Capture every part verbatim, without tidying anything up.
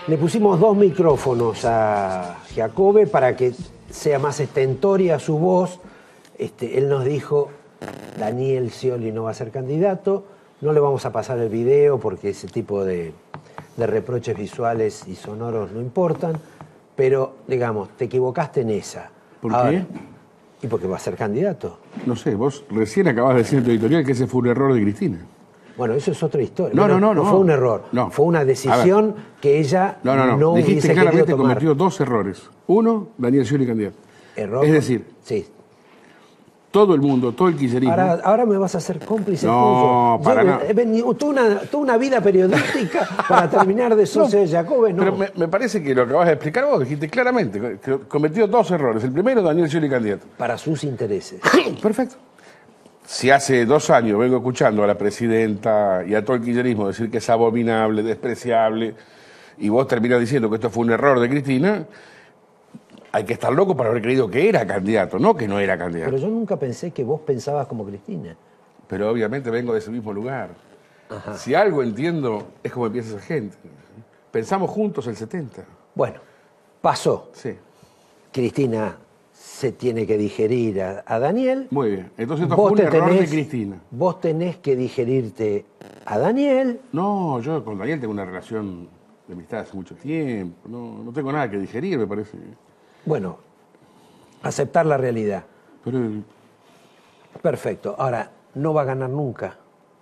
Le pusimos dos micrófonos a Giacobbe para que sea más estentoria su voz. Este, él nos dijo, Daniel Scioli no va a ser candidato, no le vamos a pasar el video porque ese tipo de, de reproches visuales y sonoros no importan, pero, digamos, te equivocaste en esa. ¿Por Ahora, qué? Y porque va a ser candidato. No sé, vos recién acabas de decir en tu editorial que ese fue un error de Cristina. Bueno, eso es otra historia. No, Bueno, no, no, no no. fue un error. No. Fue una decisión que ella No, no, no. no Dijiste hubiese claramente querido tomar. cometió dos errores. Uno, Daniel Scioli candidato. Error. Es decir, sí. todo el mundo, todo el kirchnerismo... Ahora, ahora me vas a hacer cómplice No, tuyo. para Yo, nada. he venido- tuve una, tuve una vida periodística para terminar de socio de Giacobbe, no. Pero me, me parece que lo acabas de explicar vos, dijiste claramente, que cometió dos errores. El primero, Daniel Scioli candidato. Para sus intereses. Perfecto. Si hace dos años vengo escuchando a la presidenta y a todo el kirchnerismo decir que es abominable, despreciable, y vos terminás diciendo que esto fue un error de Cristina, hay que estar loco para haber creído que era candidato, no que no era candidato. Pero yo nunca pensé que vos pensabas como Cristina. Pero obviamente vengo de ese mismo lugar. Ajá. Si algo entiendo, es como empieza esa gente. Pensamos juntos el setenta. Bueno, pasó. Sí. Cristina se tiene que digerir a, a Daniel. Muy bien. Entonces esto Vos fue un te error tenés- de Cristina. Vos tenés que digerirte a Daniel. No, yo con Daniel tengo una relación de amistad hace mucho tiempo. No, no tengo nada que digerir, me parece. Bueno, aceptar la realidad. Pero Perfecto. Ahora, no va a ganar nunca.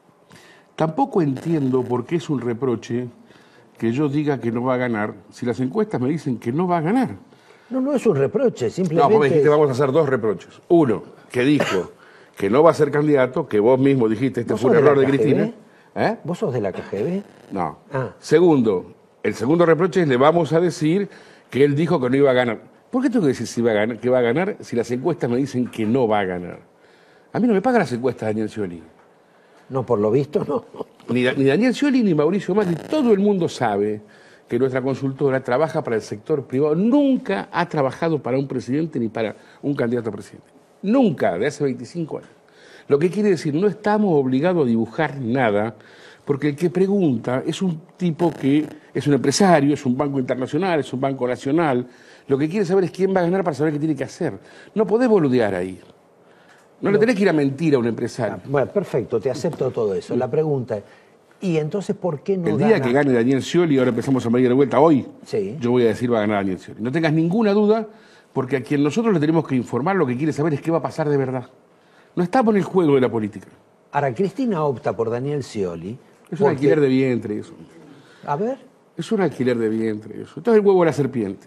tampoco entiendo por qué es un reproche que yo diga que no va a ganar, si las encuestas me dicen que no va a ganar. No, no es un reproche, No, simplemente... vos me dijiste vamos a hacer dos reproches. Uno, que dijo que no va a ser candidato, que vos mismo dijiste este ¿Vos fue un sos de la error de K G B? Cristina. ¿Eh? ¿Vos sos de la K G B? No. Ah. Segundo, el segundo reproche es le vamos a decir que él dijo que no iba a ganar. ¿Por qué tengo que decir si va a ganar, que va a ganar si las encuestas me dicen que no va a ganar? A mí no me pagan las encuestas Daniel Scioli. No, por lo visto, no. Ni, ni Daniel Scioli ni Mauricio Macri. Todo el mundo sabe que nuestra consultora trabaja para el sector privado. Nunca ha trabajado para un presidente ni para un candidato a presidente. Nunca, de hace veinticinco años. Lo que quiere decir, no estamos obligados a dibujar nada, porque el que pregunta es un tipo que es un empresario, es un banco internacional, es un banco nacional. Lo que quiere saber es quién va a ganar para saber qué tiene que hacer. No podés boludear ahí. No le tenés que ir a mentir a un empresario. Bueno, perfecto, te acepto todo eso. La pregunta es, ¿y entonces por qué no El día gana? que gane Daniel Scioli, ahora empezamos a medir de vuelta hoy, Sí. yo voy a decir va a ganar Daniel Scioli. No tengas ninguna duda, porque a quien nosotros le tenemos que informar lo que quiere saber es qué va a pasar de verdad. No estamos en el juego de la política. Ahora, Cristina opta por Daniel Scioli. Es un porque- alquiler de vientre eso. A ver, Es un alquiler de vientre eso. Esto es el huevo de la serpiente.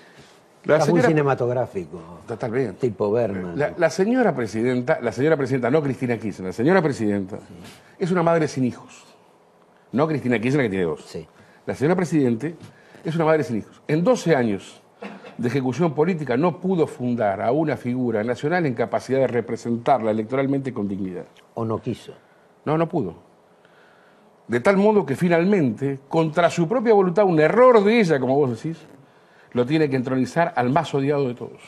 La es muy señora... cinematográfico, Totalmente. tipo Berman. La, la señora presidenta, la señora presidenta, no Cristina Kirchner, la señora presidenta es una madre sin hijos. No Cristina Kirchner, que tiene dos. Sí. La señora presidente es una madre sin hijos. En doce años de ejecución política no pudo fundar a una figura nacional en capacidad de representarla electoralmente con dignidad. ¿O no quiso? No, no pudo. De tal modo que finalmente, contra su propia voluntad, un error de ella, como vos decís, lo tiene que entronizar al más odiado de todos.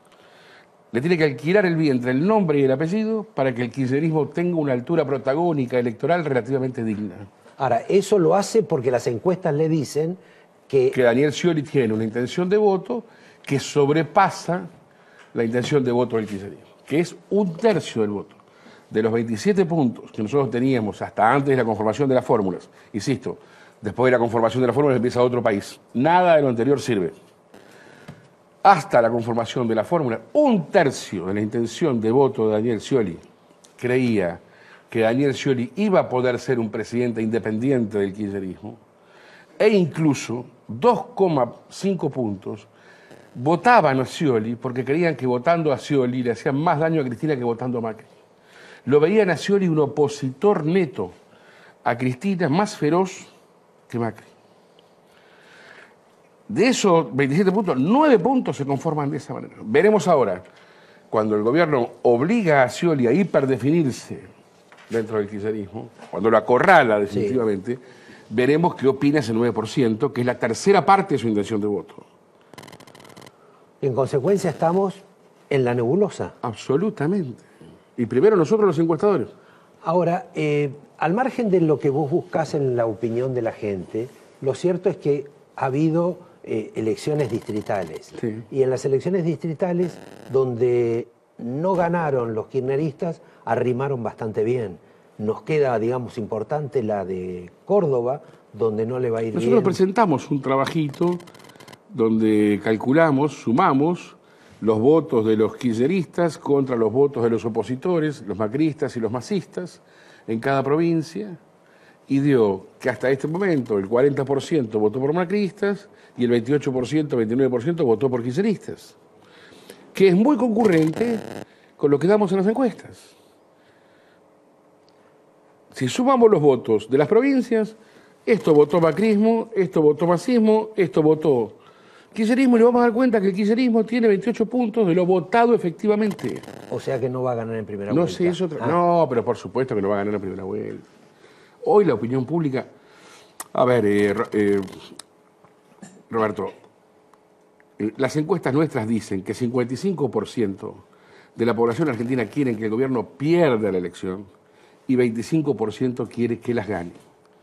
Le tiene que alquilar el vientre, el nombre y el apellido para que el kirchnerismo tenga una altura protagónica electoral relativamente digna. Ahora, eso lo hace porque las encuestas le dicen que... Que Daniel Scioli tiene una intención de voto que sobrepasa la intención de voto del kirchnerismo, que es un tercio del voto. De los veintisiete puntos que nosotros teníamos hasta antes de la conformación de las fórmulas, insisto, después de la conformación de las fórmulas empieza otro país. Nada de lo anterior sirve. Hasta la conformación de la fórmula, un tercio de la intención de voto de Daniel Scioli creía que Daniel Scioli iba a poder ser un presidente independiente del kirchnerismo, e incluso dos coma cinco puntos votaban a Scioli porque creían que votando a Scioli le hacían más daño a Cristina que votando a Macri. Lo veían a Scioli un opositor neto a Cristina, más feroz que Macri. De esos veintisiete puntos, nueve puntos se conforman de esa manera. Veremos ahora, cuando el gobierno obliga a Scioli a hiperdefinirse dentro del kirchnerismo, cuando lo acorrala definitivamente, sí, veremos qué opina ese nueve por ciento, que es la tercera parte de su intención de voto. En consecuencia estamos en la nebulosa. Absolutamente. Y primero nosotros los encuestadores. Ahora, eh, al margen de lo que vos buscás en la opinión de la gente, lo cierto es que ha habido eh, elecciones distritales. Sí. Y en las elecciones distritales, donde no ganaron los kirchneristas, arrimaron bastante bien. Nos queda, digamos, importante la de Córdoba, donde no le va a ir Nosotros bien. presentamos un trabajito donde calculamos, sumamos los votos de los kirchneristas contra los votos de los opositores, los macristas y los masistas, en cada provincia, y dio que hasta este momento el cuarenta por ciento votó por macristas y el veintiocho por ciento, veintinueve por ciento votó por kirchneristas, que es muy concurrente con lo que damos en las encuestas. Si sumamos los votos de las provincias, esto votó macrismo, esto votó masismo, esto votó kirchnerismo, y le vamos a dar cuenta que el kirchnerismo tiene veintiocho puntos de lo votado efectivamente. O sea que no va a ganar en primera No vuelta. sé, es otra. Ah. No, pero por supuesto que no va a ganar en la primera vuelta. Hoy la opinión pública. A ver, eh, eh, Roberto, eh, las encuestas nuestras dicen que cincuenta y cinco por ciento de la población argentina quieren que el gobierno pierda la elección y veinticinco por ciento quiere que las gane.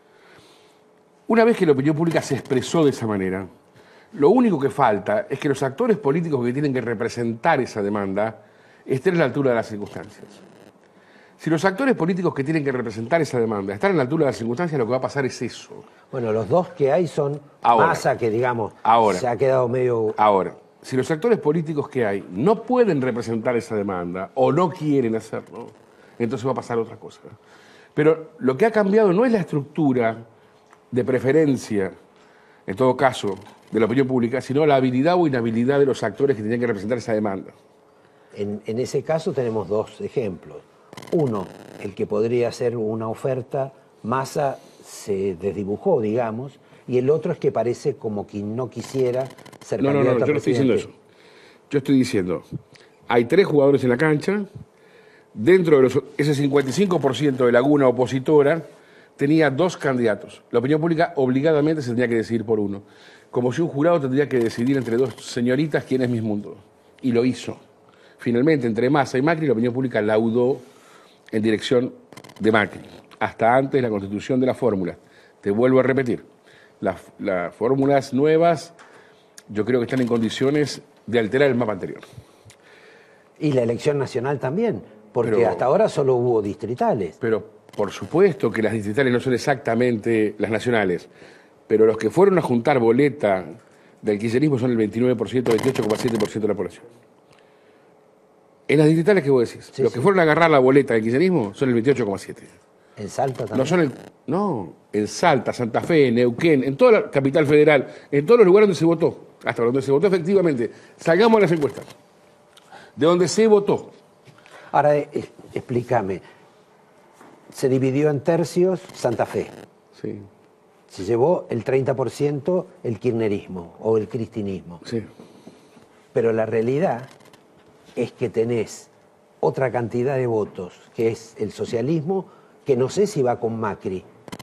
Una vez que la opinión pública se expresó de esa manera, lo único que falta es que los actores políticos que tienen que representar esa demanda estén a la altura de las circunstancias. Si los actores políticos que tienen que representar esa demanda están a la altura de las circunstancias, lo que va a pasar es eso. Bueno, los dos que hay son Ahora. Massa, que digamos, Ahora. se ha quedado medio... Ahora, si los actores políticos que hay no pueden representar esa demanda o no quieren hacerlo, entonces va a pasar otra cosa. Pero lo que ha cambiado no es la estructura de preferencia, en todo caso, de la opinión pública, sino la habilidad o inhabilidad de los actores que tenían que representar esa demanda. En, en ese caso tenemos dos ejemplos. Uno, el que podría ser una oferta, Massa se desdibujó, digamos, y el otro es que parece como que no quisiera ser No, no, candidato no, a yo no estoy diciendo presidente. eso. Yo estoy diciendo, hay tres jugadores en la cancha, dentro de los, ese cincuenta y cinco por ciento de laguna opositora tenía dos candidatos. La opinión pública obligadamente se tenía que decidir por uno. Como si un jurado tendría que decidir entre dos señoritas quién es Miss Mundo. Y lo hizo. Finalmente, entre Massa y Macri, la opinión pública laudó en dirección de Macri. Hasta antes de la constitución de la fórmula. Te vuelvo a repetir, las, las fórmulas nuevas yo creo que están en condiciones de alterar el mapa anterior. Y la elección nacional también, porque Pero- hasta ahora solo hubo distritales. Pero por supuesto que las distritales no son exactamente las nacionales, pero los que fueron a juntar boleta del kirchnerismo son el veintinueve por ciento, veintiocho coma siete por ciento de la población. En las distritales, ¿qué vos decís? Sí, los sí. que fueron a agarrar la boleta del kirchnerismo son el veintiocho coma siete. En Salta también. No son el, no, en Salta, Santa Fe, Neuquén, en toda la capital federal, en todos los lugares donde se votó, hasta donde se votó efectivamente. Salgamos a las encuestas. De donde se votó. Ahora, eh, explícame. Se dividió en tercios Santa Fe. Sí, Se llevó el treinta por ciento el kirchnerismo o el cristinismo. sí. Pero la realidad es que tenés otra cantidad de votos, que es el socialismo, que no sé si va con Macri.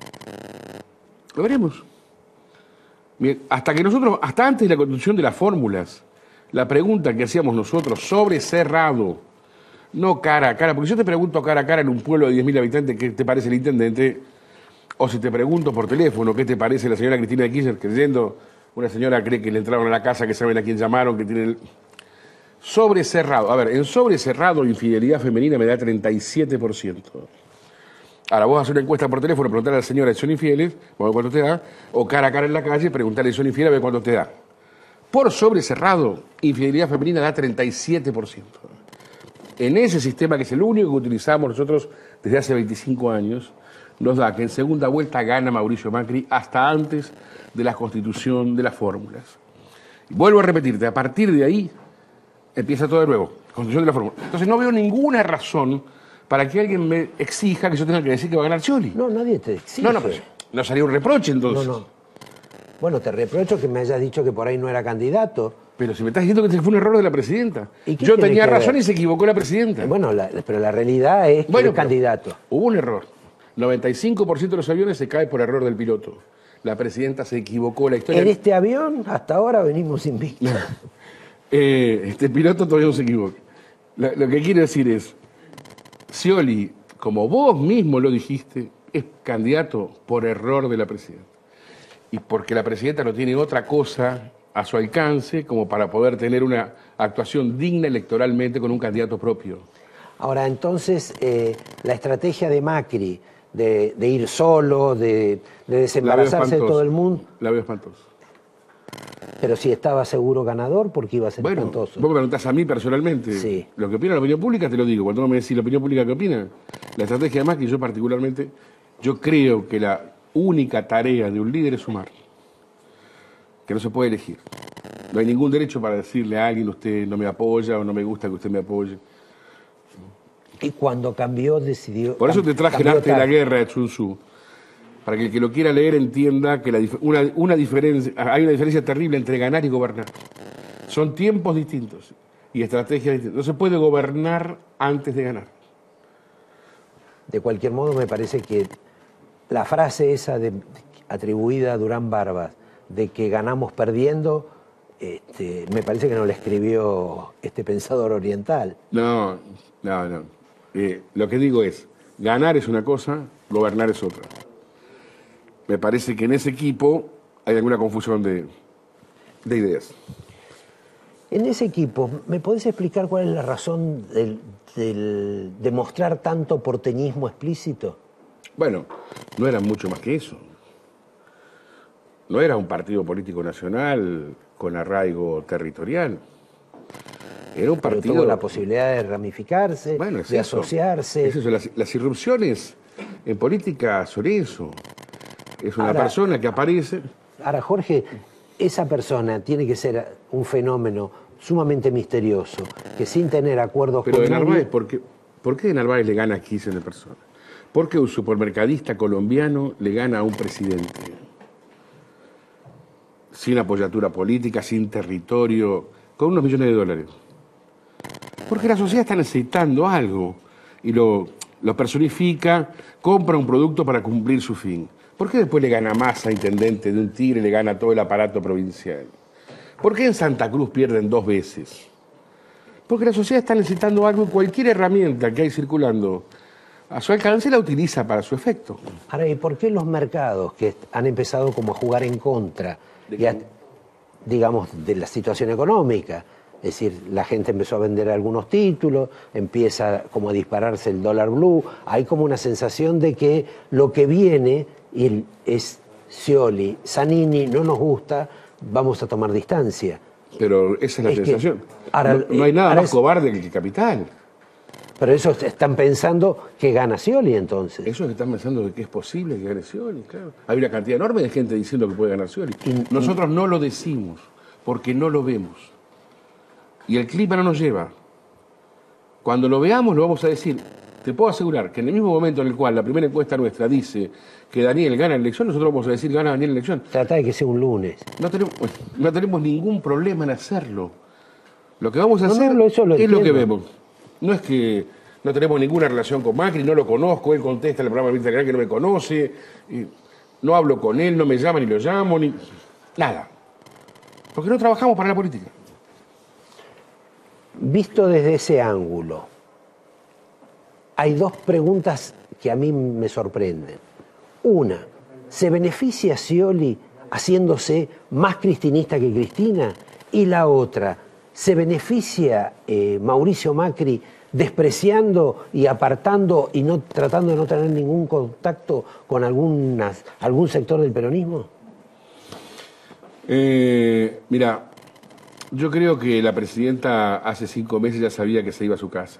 Lo veremos. Bien, hasta que nosotros, hasta antes de la constitución de las fórmulas, la pregunta que hacíamos nosotros sobre cerrado, no cara a cara, porque si yo te pregunto cara a cara en un pueblo de diez mil habitantes qué te parece el intendente, o si te pregunto por teléfono qué te parece la señora Cristina de Kirchner, creyendo, una señora cree que le entraron a la casa, que saben a quién llamaron, que tienen... Sobre cerrado, a ver, en sobre cerrado infidelidad femenina me da treinta y siete por ciento. Ahora vos haces una encuesta por teléfono, preguntarle a la señora si son infieles, vamos a ver cuánto te da, o cara a cara en la calle, preguntarle si son infieles, a ver cuánto te da. Por sobre cerrado, infidelidad femenina da treinta y siete por ciento. En ese sistema, que es el único que utilizamos nosotros desde hace veinticinco años, nos da que en segunda vuelta gana Mauricio Macri hasta antes de la constitución de las fórmulas. Y vuelvo a repetirte, a partir de ahí empieza todo de nuevo, constitución de la fórmula. Entonces no veo ninguna razón para que alguien me exija que yo tenga que decir que va a ganar Scioli. No, nadie te exige. No, no, pero no salió un reproche No, entonces. no. Bueno, te reprocho que me hayas dicho que por ahí no era candidato. Pero si me estás diciendo que fue un error de la presidenta. ¿Y qué Yo tiene tenía que razón ver? y se equivocó la presidenta. Bueno, la- pero la realidad es que Bueno, es pero candidato. Hubo un error. noventa y cinco por ciento de los aviones se cae por error del piloto. La presidenta se equivocó. La historia... En este avión, hasta ahora venimos invictos. Eh, este piloto todavía no se equivoca. La- lo que quiero decir es, Scioli, como vos mismo lo dijiste, es candidato por error de la presidenta. y porque la presidenta no tiene otra cosa a su alcance como para poder tener una actuación digna electoralmente con un candidato propio. Ahora, entonces, eh, la estrategia de Macri de, de ir solo, de, de desembarazarse de todo el mundo... La veo espantosa. Pero si estaba seguro ganador, ¿por qué iba a ser bueno, espantoso? Vos me preguntás a mí personalmente. Sí. Lo que opina la opinión pública te lo digo. Cuando vos me decís la opinión pública que opina, la estrategia de Macri, yo particularmente, yo creo que la única tarea de un líder es sumar. Que no se puede elegir. No hay ningún derecho para decirle a alguien, usted no me apoya o no me gusta que usted me apoye. Y cuando cambió, decidió... Por eso te traje el arte de la guerra de Sun Tzu, para que el que lo quiera leer entienda que la, una, una diferencia, hay una diferencia terrible entre ganar y gobernar. Son tiempos distintos y estrategias distintas. No se puede gobernar antes de ganar. De cualquier modo, me parece que la frase esa de, atribuida a Durán Barbas, de que ganamos perdiendo, este, me parece que no la escribió este pensador oriental. No, no, no. Eh, lo que digo es, ganar es una cosa, gobernar es otra. Me parece que en ese equipo hay alguna confusión de, de ideas. En ese equipo, ¿me podés explicar cuál es la razón del, del, de mostrar tanto porteñismo explícito? Bueno, no era mucho más que eso. No era un partido político nacional con arraigo territorial. Era un partido... Pero tuvo la posibilidad de ramificarse, bueno, es de eso. asociarse. Es eso. Las, las irrupciones en política son eso. Es una ahora, persona que aparece... Ahora, Jorge, esa persona tiene que ser un fenómeno sumamente misterioso, que sin tener acuerdos Pero con de Narváez, nadie... ¿por qué, ¿por qué de Narváez le gana a Kirchner de persona? ¿Por qué un supermercadista colombiano le gana a un presidente? Sin apoyatura política, sin territorio, con unos millones de dólares. Porque la sociedad está necesitando algo y lo, lo personifica, compra un producto para cumplir su fin. ¿Por qué después le gana más a intendente de un Tigre y le gana todo el aparato provincial? ¿Por qué en Santa Cruz pierden dos veces? Porque la sociedad está necesitando algo y cualquier herramienta que hay circulando a su alcance la utiliza para su efecto. Ahora, ¿y por qué los mercados que han empezado como a jugar en contra, y a, digamos, de la situación económica? Es decir, la gente empezó a vender algunos títulos, empieza como a dispararse el dólar blue, hay como una sensación de que lo que viene y es Scioli, Zanini, no nos gusta, vamos a tomar distancia. Pero esa es la es sensación. Que, ahora, no, no hay nada más es, cobarde que el capital. Pero eso están pensando que gana Scioli entonces. Eso es que están pensando de que es posible que gane Scioli, claro. Hay una cantidad enorme de gente diciendo que puede ganar Scioli. Y, Nosotros y... no lo decimos, porque no lo vemos. Y el clima no nos lleva. Cuando lo veamos lo vamos a decir. Te puedo asegurar que en el mismo momento en el cual la primera encuesta nuestra dice que Daniel gana la elección, nosotros vamos a decir gana Daniel la elección. Trata de que sea un lunes. No tenemos, no tenemos ningún problema en hacerlo. Lo que vamos a no, hacer no, eso lo es entiendo. lo que vemos. No es que no tenemos ninguna relación con Macri, no lo conozco, él contesta en el programa de Mirta Legrand que no me conoce, y no hablo con él, no me llama ni lo llamo, ni nada. Porque no trabajamos para la política. Visto desde ese ángulo, hay dos preguntas que a mí me sorprenden. Una, ¿se beneficia Scioli haciéndose más cristinista que Cristina? Y la otra, ¿se beneficia eh, Mauricio Macri despreciando y apartando y no tratando de no tener ningún contacto con algunas, algún sector del peronismo? Eh, mira, yo creo que la presidenta hace cinco meses ya sabía que se iba a su casa.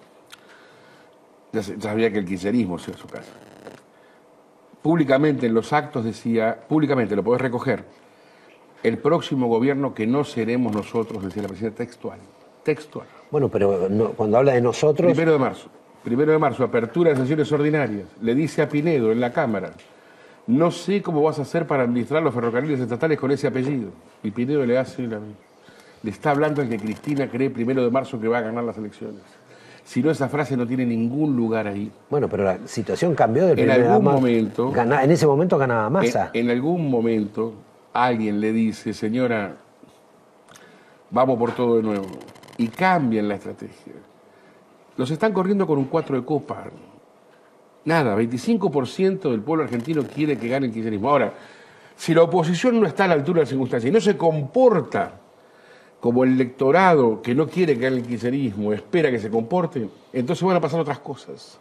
Ya sabía que el kirchnerismo se iba a su casa. Públicamente en los actos decía, públicamente lo podés recoger, el próximo gobierno que no seremos nosotros, decía la presidenta textual. Textual. Bueno, pero no, cuando habla de nosotros... Primero de marzo. Primero de marzo, apertura de sesiones ordinarias. Le dice a Pinedo en la Cámara, no sé cómo vas a hacer para administrar los ferrocarriles estatales con ese apellido. Y Pinedo le hace la... Le está hablando el que Cristina cree primero de marzo que va a ganar las elecciones. Si no, esa frase no tiene ningún lugar ahí. Bueno, pero la situación cambió del en primer algún Massa. momento Gana, en ese momento ganaba Massa. En, en algún momento alguien le dice, señora, vamos por todo de nuevo. Y cambian la estrategia. Los están corriendo con un cuatro de copa. Nada, veinticinco por ciento del pueblo argentino quiere que gane el kirchnerismo. Ahora, Si la oposición no está a la altura de las circunstancias y no se comporta como el electorado que no quiere que haga el kirchnerismo espera que se comporte, entonces van a pasar otras cosas.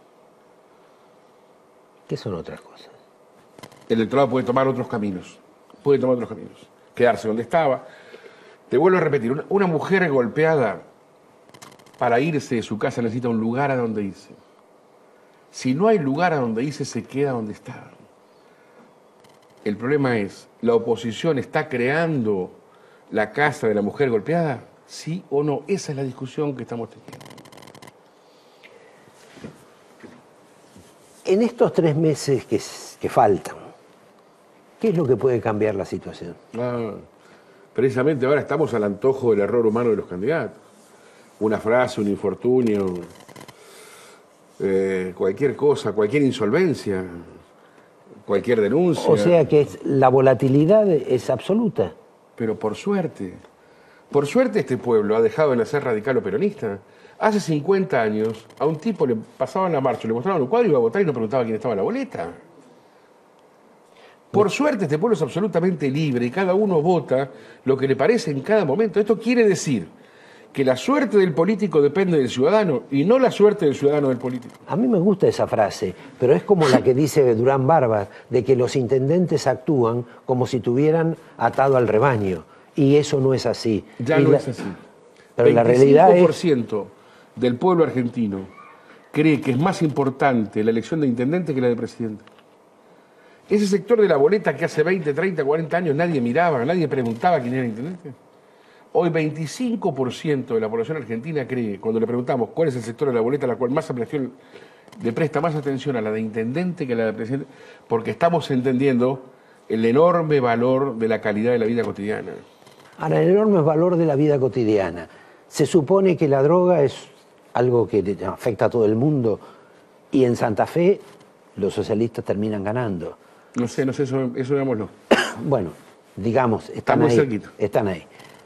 ¿Qué son otras cosas? El electorado puede tomar otros caminos, puede tomar otros caminos, quedarse donde estaba. Te vuelvo a repetir, una, una mujer golpeada para irse de su casa necesita un lugar a donde irse. Si no hay lugar a donde irse, se queda donde está. El problema es, ¿la oposición está creando la casa de la mujer golpeada? ¿Sí o no? Esa es la discusión que estamos teniendo. En estos tres meses que, que faltan, ¿qué es lo que puede cambiar la situación? Ah, precisamente ahora estamos al antojo del error humano de los candidatos. Una frase, un infortunio, eh, cualquier cosa, cualquier insolvencia, cualquier denuncia. O sea que es, la volatilidad es absoluta. Pero por suerte, por suerte este pueblo ha dejado de nacer radical o peronista. Hace cincuenta años a un tipo le pasaban la marcha, le mostraban un cuadro, iba a votar y no preguntaba quién estaba en la boleta. Por suerte este pueblo es absolutamente libre y cada uno vota lo que le parece en cada momento. Esto quiere decir que la suerte del político depende del ciudadano y no la suerte del ciudadano del político. A mí me gusta esa frase, pero es como la que dice Durán Barbas, de que los intendentes actúan como si tuvieran atado al rebaño. Y eso no es así. Ya y no la... es así. Pero la realidad es... veinticinco por ciento del pueblo argentino cree que es más importante la elección de intendente que la de presidente. Ese sector de la boleta que hace veinte, treinta, cuarenta años nadie miraba, nadie preguntaba quién era el intendente. Hoy veinticinco por ciento de la población argentina cree, cuando le preguntamos cuál es el sector de la boleta a la cual más atención, le presta más atención a la de intendente que a la de presidente, porque estamos entendiendo el enorme valor de la calidad de la vida cotidiana. Ahora, el enorme valor de la vida cotidiana. Se supone que la droga es algo que afecta a todo el mundo y en Santa Fe los socialistas terminan ganando. No sé, no sé, eso, eso digámoslo. Bueno, digamos, están Está muy ahí, cerquita. están ahí.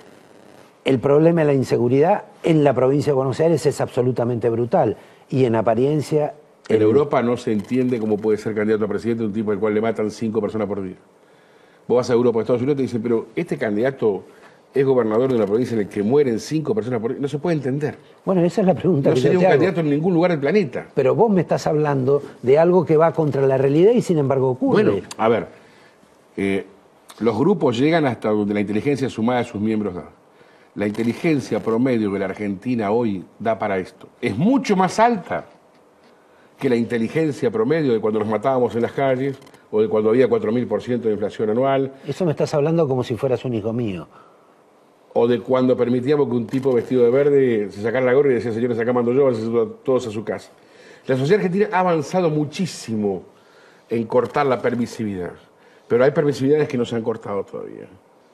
El problema de la inseguridad en la provincia de Buenos Aires es absolutamente brutal y en apariencia... En el... Europa no se entiende cómo puede ser candidato a presidente un tipo al cual le matan cinco personas por día. Vos vas a Europa, a Estados Unidos, y te dicen, pero este candidato es gobernador de una provincia en la que mueren cinco personas por día. No se puede entender. Bueno, esa es la pregunta No que sería yo te un hago. candidato en ningún lugar del planeta. Pero vos me estás hablando de algo que va contra la realidad y sin embargo ocurre. Bueno, a ver, eh, los grupos llegan hasta donde la inteligencia sumada de sus miembros da. La inteligencia promedio que la Argentina hoy da para esto es mucho más alta que la inteligencia promedio de cuando nos matábamos en las calles o de cuando había cuatro mil por ciento de inflación anual. Eso me estás hablando como si fueras un hijo mío. O de cuando permitíamos que un tipo vestido de verde se sacara la gorra y decía, señores, acá mando yo, váyanse todos a su casa. La sociedad argentina ha avanzado muchísimo en cortar la permisividad, pero hay permisividades que no se han cortado todavía.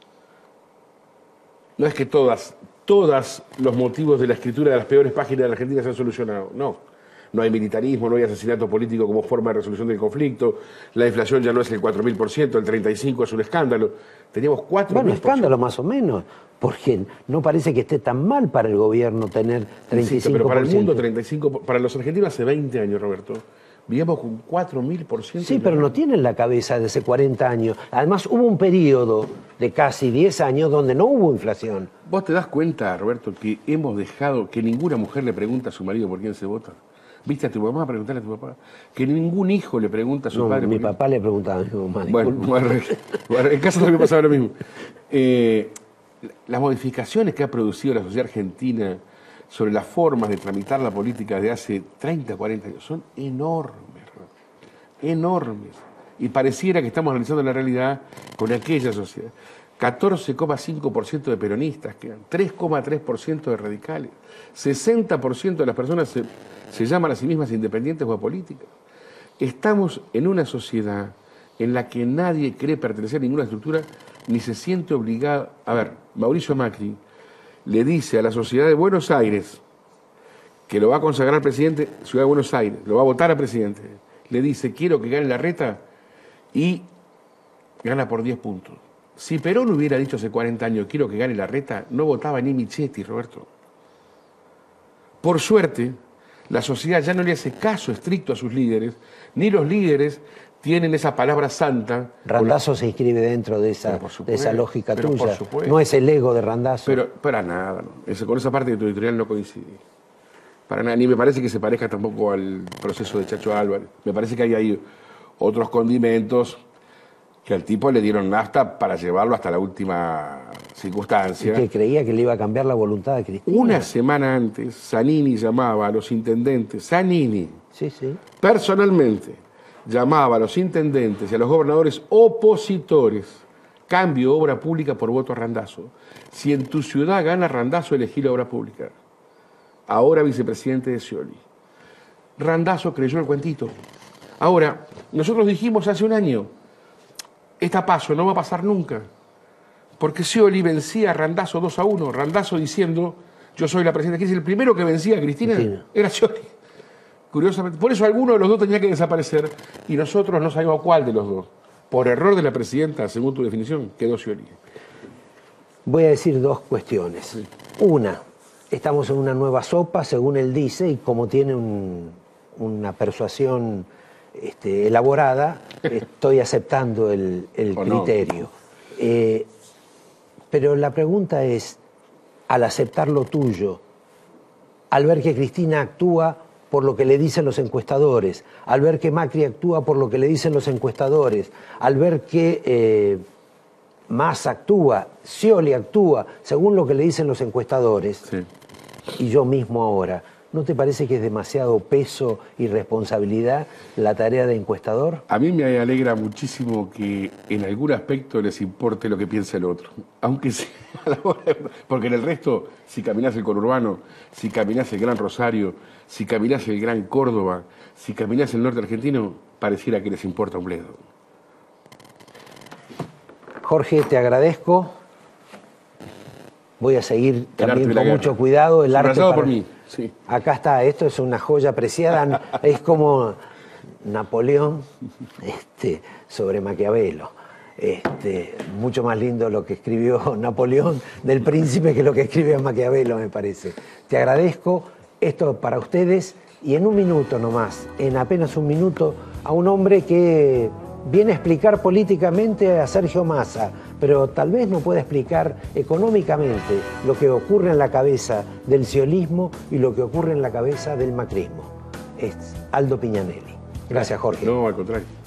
No es que todas, todos los motivos de la escritura de las peores páginas de la Argentina se han solucionado, no. No hay militarismo, no hay asesinato político como forma de resolución del conflicto, la inflación ya no es el cuatro mil por ciento, el treinta y cinco por ciento es un escándalo. Teníamos cuatro mil por ciento. Bueno, escándalo más o menos, porque no parece que esté tan mal para el gobierno tener treinta y cinco por ciento. Insisto, pero para el mundo treinta y cinco por ciento, para los argentinos hace veinte años, Roberto, vivíamos con cuatro mil por ciento. Sí, pero no tienen la cabeza de hace cuarenta años. Además, hubo un periodo de casi diez años donde no hubo inflación. ¿Vos te das cuenta, Roberto, que hemos dejado que ninguna mujer le pregunta a su marido por quién se vota? ¿Viste a tu mamá preguntarle a tu papá? Que ningún hijo le pregunta a su No, padre. mi por papá le preguntaba a mi mamá. Bueno, bueno, bueno, en casa también pasaba lo mismo. Eh, las modificaciones que ha producido la sociedad argentina sobre las formas de tramitar la política de hace treinta, cuarenta años son enormes, enormes. Y pareciera que estamos analizando la realidad con aquella sociedad. catorce coma cinco por ciento de peronistas quedan, tres coma tres por ciento de radicales, sesenta por ciento de las personas se, se llaman a sí mismas independientes o apolíticas. Estamos en una sociedad en la que nadie cree pertenecer a ninguna estructura ni se siente obligado. A ver, Mauricio Macri le dice a la sociedad de Buenos Aires que lo va a consagrar presidente, Ciudad de Buenos Aires, lo va a votar a presidente. Le dice, quiero que gane Larreta y gana por diez puntos. Si Perón hubiera dicho hace cuarenta años, quiero que gane Larreta, no votaba ni Michetti, Roberto. Por suerte, la sociedad ya no le hace caso estricto a sus líderes, ni los líderes tienen esa palabra santa. Randazzo se inscribe dentro de esa, supuesto, de esa lógica pero tuya. por supuesto. No es el ego de Randazzo. Pero para nada, no. Eso, con esa parte de tu editorial no coincidí. Para nada, ni me parece que se parezca tampoco al proceso de Chacho Álvarez. Me parece que hay ahí otros condimentos que al tipo le dieron nafta para llevarlo hasta la última circunstancia. Y que creía que le iba a cambiar la voluntad de Cristina. Una semana antes, Zanini llamaba a los intendentes, Zanini, sí, sí. personalmente, llamaba a los intendentes y a los gobernadores opositores, cambio obra pública por voto a Randazzo. Si en tu ciudad gana Randazzo, elegí la obra pública. Ahora vicepresidente de Scioli. Randazzo creyó el cuentito. Ahora, nosotros dijimos hace un año, esta paso no va a pasar nunca, porque Scioli vencía a Randazzo dos a uno, Randazzo diciendo, yo soy la presidenta. ¿Quién es el primero que vencía a Cristina? Cristina. Era Scioli. Curiosamente, por eso alguno de los dos tenía que desaparecer y nosotros no sabíamos cuál de los dos. Por error de la presidenta, según tu definición, quedó Scioli. Voy a decir dos cuestiones. Sí. Una, estamos en una nueva sopa, según él dice, y como tiene un, una persuasión este, elaborada, estoy aceptando el, el criterio. No. Eh, pero la pregunta es, al aceptar lo tuyo, al ver que Cristina actúa por lo que le dicen los encuestadores, al ver que Macri actúa por lo que le dicen los encuestadores, al ver que eh, Massa actúa, Scioli actúa, según lo que le dicen los encuestadores, sí. Y yo mismo ahora, ¿no te parece que es demasiado peso y responsabilidad la tarea de encuestador? A mí me alegra muchísimo que en algún aspecto les importe lo que piensa el otro, aunque sea a la hora de... Porque en el resto, si caminás el conurbano, si caminás el Gran Rosario, si caminás el Gran Córdoba, si caminás el norte argentino, pareciera que les importa un bledo. Jorge, te agradezco. Voy a seguir también con mucho cuidado. El arte para... por mí. Sí. Acá está, esto es una joya preciada, es como Napoleón este, sobre Maquiavelo. Este, mucho más lindo lo que escribió Napoleón del Príncipe que lo que escribió Maquiavelo, me parece. Te agradezco esto para ustedes y en un minuto nomás, en apenas un minuto, a un hombre que viene a explicar políticamente a Sergio Massa, pero tal vez no pueda explicar económicamente lo que ocurre en la cabeza del sciolismo y lo que ocurre en la cabeza del macrismo. Es Aldo Piñanelli. Gracias, Jorge. No, al contrario.